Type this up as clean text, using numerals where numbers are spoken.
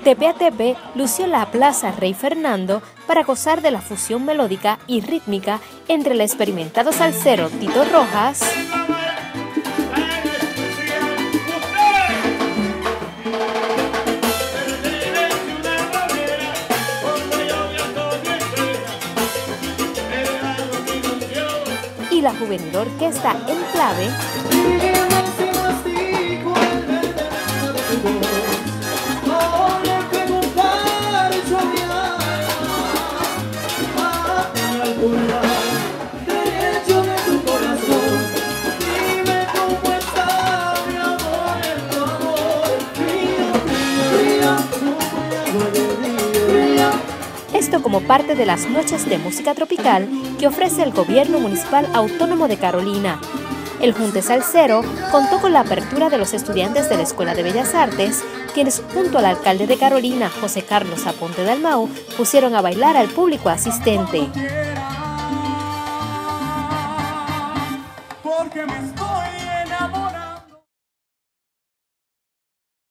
Tepe a Tepe lució la Plaza Rey Fernando para gozar de la fusión melódica y rítmica entre el experimentado salsero Tito Rojas y la juvenil orquesta Enclave, esto como parte de las noches de música tropical que ofrece el Gobierno Municipal Autónomo de Carolina. El Junte Salsero contó con la apertura de los estudiantes de la Escuela de Bellas Artes, quienes junto al alcalde de Carolina, José Carlos Aponte Dalmau, pusieron a bailar al público asistente. Porque me estoy enamorando.